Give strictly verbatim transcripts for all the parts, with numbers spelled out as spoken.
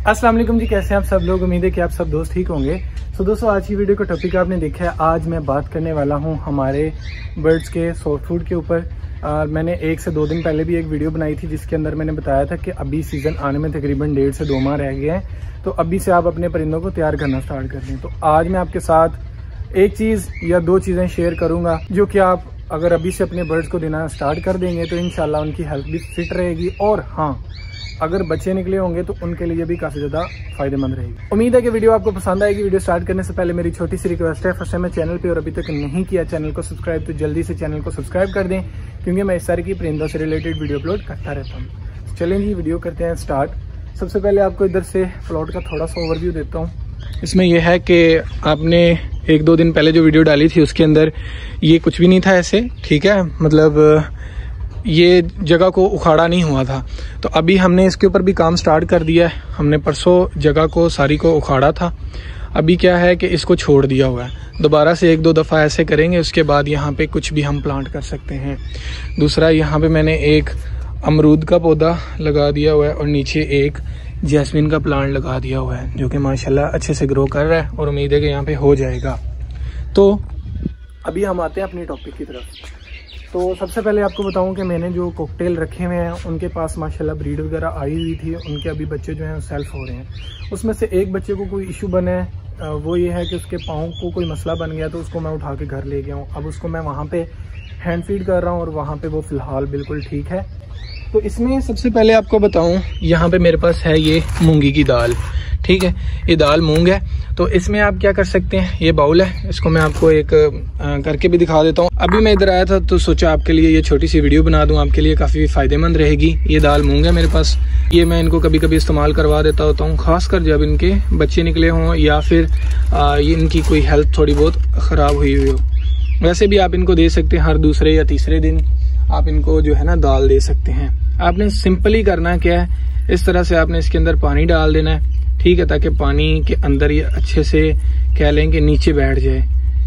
अस्सलाम वालेकुम जी, कैसे हैं आप सब लोग। उम्मीद है कि आप सब दोस्त ठीक होंगे। तो दोस्तों आज की वीडियो का टॉपिक आपने देखा है। आज मैं बात करने वाला हूं हमारे बर्ड्स के सॉफ्ट फूड के ऊपर। मैंने एक से दो दिन पहले भी एक वीडियो बनाई थी जिसके अंदर मैंने बताया था कि अभी सीज़न आने में तकरीबन डेढ़ से दो माह रह गए हैं, तो अभी से आप अपने परिंदों को तैयार करना स्टार्ट कर दें। तो आज मैं आपके साथ एक चीज़ या दो चीज़ें शेयर करूँगा जो कि आप अगर अभी से अपने बर्ड्स को देना स्टार्ट कर देंगे तो इंशाल्लाह उनकी हेल्थ भी फिट रहेगी, और हाँ अगर बच्चे निकले होंगे तो उनके लिए भी काफ़ी ज़्यादा फायदेमंद रहेगी। उम्मीद है कि वीडियो आपको पसंद आएगी। वीडियो स्टार्ट करने से पहले मेरी छोटी सी रिक्वेस्ट है, फर्स्ट टाइम मैं चैनल पे और अभी तक नहीं किया चैनल को सब्सक्राइब, तो जल्दी से चैनल को सब्सक्राइब कर दें क्योंकि मैं इस तरह की परिंदों से रिलेटेड वीडियो अपलोड करता रहता हूँ। चलें जी, वीडियो करते हैं स्टार्ट। सबसे पहले आपको इधर से प्लॉट का थोड़ा सा ओवरव्यू देता हूँ। इसमें यह है कि आपने एक दो दिन पहले जो वीडियो डाली थी उसके अंदर ये कुछ भी नहीं था ऐसे, ठीक है, मतलब ये जगह को उखाड़ा नहीं हुआ था। तो अभी हमने इसके ऊपर भी काम स्टार्ट कर दिया है। हमने परसों जगह को सारी को उखाड़ा था, अभी क्या है कि इसको छोड़ दिया हुआ है। दोबारा से एक दो दफ़ा ऐसे करेंगे, उसके बाद यहाँ पे कुछ भी हम प्लांट कर सकते हैं। दूसरा, यहाँ पे मैंने एक अमरूद का पौधा लगा दिया हुआ है और नीचे एक जैस्मिन का प्लांट लगा दिया हुआ है जो कि माशाल्लाह अच्छे से ग्रो कर रहा है और उम्मीद है कि यहाँ पे हो जाएगा। तो अभी हम आते हैं अपनी टॉपिक की तरफ। तो सबसे पहले आपको बताऊं कि मैंने जो कॉकटेल रखे हुए हैं उनके पास माशाल्लाह ब्रीड वगैरह आई हुई थी, उनके अभी बच्चे जो हैं सेल्फ हो रहे हैं। उसमें से एक बच्चे को कोई इशू बना है, वो ये है कि उसके पाँव को कोई मसला बन गया, तो उसको मैं उठा के घर ले गया हूँ। अब उसको मैं वहाँ पे हैंड फीड कर रहा हूँ और वहाँ पे वो फ़िलहाल बिल्कुल ठीक है। तो इसमें सबसे पहले आपको बताऊँ, यहाँ पर मेरे पास है ये मूंगी की दाल, ठीक है, ये दाल मूंग है। तो इसमें आप क्या कर सकते हैं, ये बाउल है, इसको मैं आपको एक आ, करके भी दिखा देता हूँ। अभी मैं इधर आया था तो सोचा आपके लिए ये छोटी सी वीडियो बना दूँ, आपके लिए काफ़ी फ़ायदेमंद रहेगी। ये दाल मूंग है मेरे पास, ये मैं इनको कभी कभी इस्तेमाल करवा देता होता हूँ, ख़ासकर जब इनके बच्चे निकले हों या फिर आ, ये इनकी कोई हेल्थ थोड़ी बहुत ख़राब हुई हुई हो। वैसे भी आप इनको दे सकते हैं, हर दूसरे या तीसरे दिन आप इनको जो है ना दाल दे सकते हैं। आपने सिंपली करना क्या है, इस तरह से आपने इसके अंदर पानी डाल देना है, ठीक है, ताकि पानी के अंदर ये अच्छे से कह लें कि नीचे बैठ जाए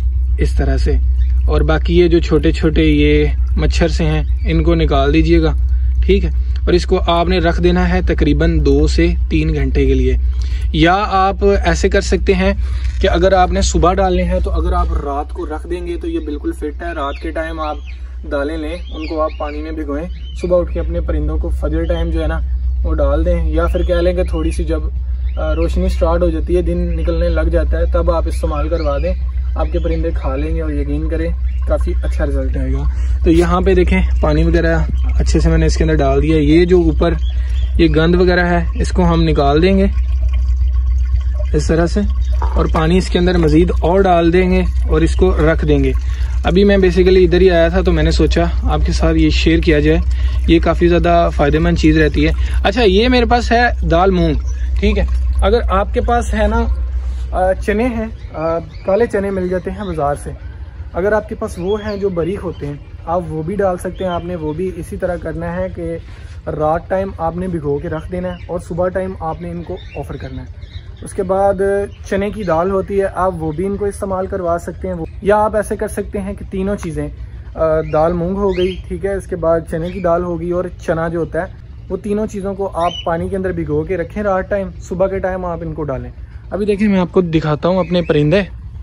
इस तरह से। और बाकी ये जो छोटे छोटे ये मच्छर से हैं इनको निकाल दीजिएगा, ठीक है। और इसको आपने रख देना है तकरीबन दो से तीन घंटे के लिए। या आप ऐसे कर सकते हैं कि अगर आपने सुबह डालने हैं तो अगर आप रात को रख देंगे तो ये बिल्कुल फिट है। रात के टाइम आप दालें लें, उनको आप पानी में भिगोएं, सुबह उठ के अपने परिंदों को फजर टाइम जो है ना वो डाल दें। या फिर कह लें कि थोड़ी सी जब रोशनी स्टार्ट हो जाती है, दिन निकलने लग जाता है, तब आप इस्तेमाल करवा दें, आपके परिंदे खा लेंगे और यकीन करें काफ़ी अच्छा रिजल्ट आएगा। तो यहाँ पे देखें पानी वगैरह अच्छे से मैंने इसके अंदर डाल दिया। ये जो ऊपर ये गंद वगैरह है इसको हम निकाल देंगे इस तरह से, और पानी इसके अंदर मज़ीद और डाल देंगे और इसको रख देंगे। अभी मैं बेसिकली इधर ही आया था तो मैंने सोचा आपके साथ ये शेयर किया जाए, ये काफ़ी ज़्यादा फ़ायदेमंद चीज़ रहती है। अच्छा, ये मेरे पास है दाल मूंग, ठीक है। अगर आपके पास है ना चने हैं, काले चने मिल जाते हैं बाज़ार से, अगर आपके पास वो हैं जो बारीक होते हैं आप वो भी डाल सकते हैं। आपने वो भी इसी तरह करना है कि रात टाइम आपने भिगो के रख देना है और सुबह टाइम आपने इनको ऑफ़र करना है। उसके बाद चने की दाल होती है, आप वो भी इनको इस्तेमाल करवा सकते हैं। या आप ऐसे कर सकते हैं कि तीनों चीज़ें, दाल मूंग हो गई, ठीक है, इसके बाद चने की दाल होगी और चना जो होता है, वो तीनों चीज़ों को आप पानी के अंदर भिगो के रखें रात टाइम, सुबह के टाइम आप इनको डालें। अभी देखिए मैं आपको दिखाता हूँ अपने परिंदे।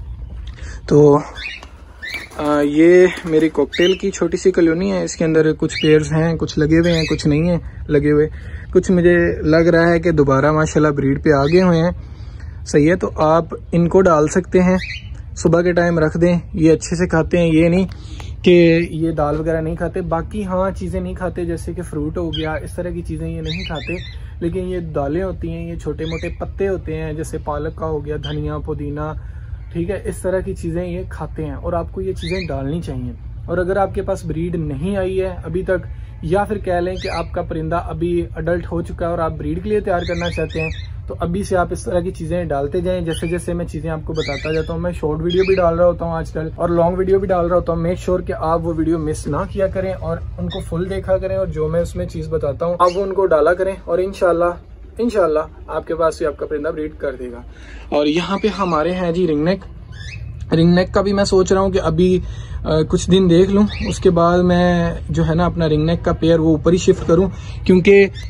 तो आ, ये मेरी कॉकटेल की छोटी सी कॉलोनी है, इसके अंदर कुछ पेयर्स हैं, कुछ लगे हुए हैं, कुछ नहीं है लगे हुए, कुछ मुझे लग रहा है कि दोबारा माशाल्लाह ब्रीड पे आ गए हुए हैं, सही है। तो आप इनको डाल सकते हैं, सुबह के टाइम रख दें, ये अच्छे से खाते हैं, ये नहीं कि ये दाल वगैरह नहीं खाते। बाकी हाँ चीज़ें नहीं खाते, जैसे कि फ्रूट हो गया, इस तरह की चीज़ें ये नहीं खाते, लेकिन ये दालें होती हैं, ये छोटे मोटे पत्ते होते हैं, जैसे पालक का हो गया, धनिया, पुदीना, ठीक है, इस तरह की चीज़ें ये खाते हैं और आपको ये चीज़ें डालनी चाहिए। और अगर आपके पास ब्रीड नहीं आई है अभी तक, या फिर कह लें कि आपका परिंदा अभी अडल्ट हो चुका है और आप ब्रीड के लिए तैयार करना चाहते हैं, तो अभी से आप इस तरह की चीज़ें डालते जाएं। जैसे जैसे मैं चीज़ें आपको बताता जाता हूँ, मैं शॉर्ट वीडियो भी डाल रहा होता हूँ आजकल और लॉन्ग वीडियो भी डाल रहा होता हूँ। मेक श्योर कि आप वो वीडियो मिस ना किया करें और उनको फुल देखा करें, और जो मैं उसमें चीज़ बताता हूँ आप वो उनको डाला करें, और इंशाल्लाह इंशाल्लाह आपके पास भी आपका परिंदा ब्रीड कर देगा। और यहाँ पे हमारे हैं जी रिंग नेक। रिंग नेक का भी मैं सोच रहा हूँ कि अभी आ, कुछ दिन देख लूँ, उसके बाद मैं जो है ना अपना रिंग नेक का पेयर वो ऊपर ही शिफ्ट करूँ, क्योंकि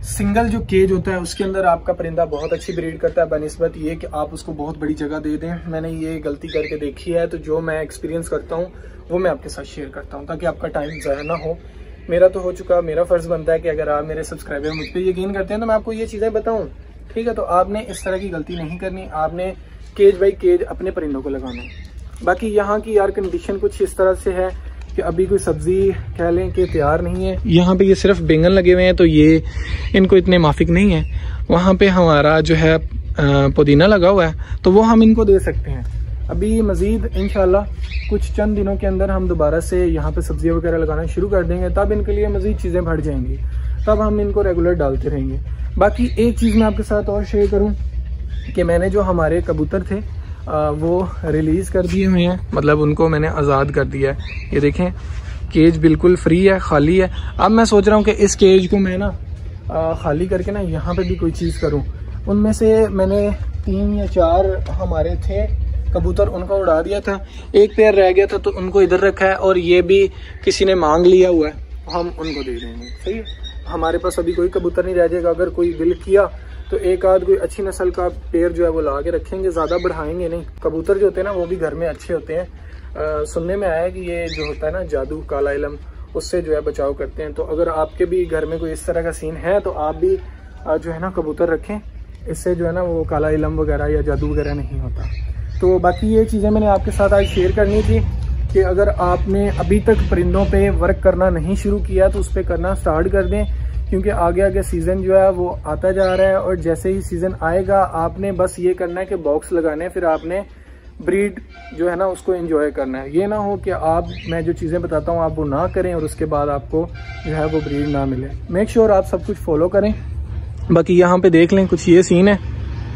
सिंगल जो केज होता है उसके अंदर आपका परिंदा बहुत अच्छी ब्रीड करता है बनिस्बत ये कि आप उसको बहुत बड़ी जगह दे दें। मैंने ये गलती करके देखी है, तो जो मैं एक्सपीरियंस करता हूँ वो मैं आपके साथ शेयर करता हूँ ताकि आपका टाइम ज़ाया ना हो। मेरा तो हो चुका, मेरा फ़र्ज़ बनता है कि अगर आप मेरे सब्सक्राइबर मुझ पर यकीन करते हैं तो मैं आपको ये चीज़ें बताऊँ, ठीक है। तो आपने इस तरह की गलती नहीं करनी, आपने केज बाई केज अपने परिंदों को लगाना है। बाकी यहाँ की यार कंडीशन कुछ इस तरह से है कि अभी कोई सब्जी कह लें कि तैयार नहीं है। यहाँ पे ये सिर्फ बैंगन लगे हुए हैं तो ये इनको इतने माफिक नहीं है। वहाँ पे हमारा जो है पुदीना लगा हुआ है तो वो हम इनको दे सकते हैं। अभी मज़ीद इंशाल्लाह कुछ चंद दिनों के अंदर हम दोबारा से यहाँ पे सब्जियाँ वगैरह लगाना शुरू कर देंगे, तब इनके लिए मज़ीद चीज़ें बढ़ जाएंगी, तब हम इनको रेगुलर डालते रहेंगे। बाकी एक चीज़ मैं आपके साथ और शेयर करूँ कि मैंने जो हमारे कबूतर थे आ, वो रिलीज़ कर दिए हुए हैं, मतलब उनको मैंने आज़ाद कर दिया है। ये देखें केज बिल्कुल फ्री है, खाली है। अब मैं सोच रहा हूँ कि इस केज को मैं ना आ, खाली करके ना यहाँ पे भी कोई चीज़ करूँ। उनमें से मैंने तीन या चार हमारे थे कबूतर, उनका उड़ा दिया था, एक पेयर रह गया था तो उनको इधर रखा है, और ये भी किसी ने मांग लिया हुआ है, हम उनको दे देंगे। सही है, हमारे पास अभी कोई कबूतर नहीं रह जाएगा। अगर कोई दिल किया तो एक आध कोई अच्छी नस्ल का पेड़ जो है वो ला के रखेंगे, ज़्यादा बढ़ाएंगे नहीं। कबूतर जो होते हैं ना वो भी घर में अच्छे होते हैं। आ, सुनने में आया है कि ये जो होता है ना जादू, काला इलम, उससे जो है बचाव करते हैं। तो अगर आपके भी घर में कोई इस तरह का सीन है तो आप भी आ, जो है ना कबूतर रखें, इससे जो है ना वो काला इलम वगैरह या जादू वगैरह नहीं होता। तो बाकी ये चीज़ें मैंने आपके साथ आज शेयर करनी थी कि अगर आपने अभी तक परिंदों पे वर्क करना नहीं शुरू किया तो उस पर करना स्टार्ट कर दें, क्योंकि आगे आगे सीज़न जो है वो आता जा रहा है, और जैसे ही सीज़न आएगा आपने बस ये करना है कि बॉक्स लगाने हैं, फिर आपने ब्रीड जो है ना उसको एंजॉय करना है। ये ना हो कि आप, मैं जो चीज़ें बताता हूँ आप वो ना करें और उसके बाद आपको जो है वो ब्रीड ना मिले। मेक श्योर आप सब कुछ फॉलो करें। बाकी यहाँ पे देख लें कुछ ये सीन है,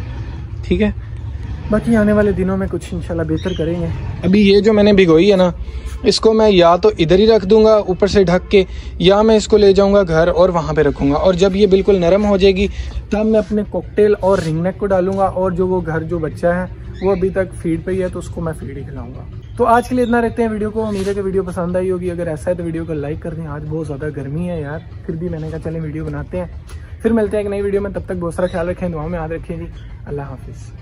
ठीक है। बाकी आने वाले दिनों में कुछ इंशाल्लाह बेहतर करेंगे। अभी ये जो मैंने भिगोई है ना, इसको मैं या तो इधर ही रख दूंगा ऊपर से ढक के, या मैं इसको ले जाऊंगा घर और वहाँ पे रखूंगा, और जब ये बिल्कुल नरम हो जाएगी तब मैं अपने कॉकटेल और रिंग नेक को डालूंगा, और जो वो घर जो बच्चा है वो अभी तक फीड पे ही है तो उसको मैं फीड ही खिलाऊंगा। तो आज के लिए इतना रखते हैं वीडियो को। उम्मीद है कि वीडियो पसंद आई होगी। अगर ऐसा है तो वीडियो को लाइक कर दें। आज बहुत ज़्यादा गर्मी है यार, फिर भी मैंने कहा चलें वीडियो बनाते हैं। फिर मिलते हैं एक नई वीडियो में, तब तक बहुत सारा ख्याल रखें, दुआओं में याद रखें जी। अल्लाह हाफिज़।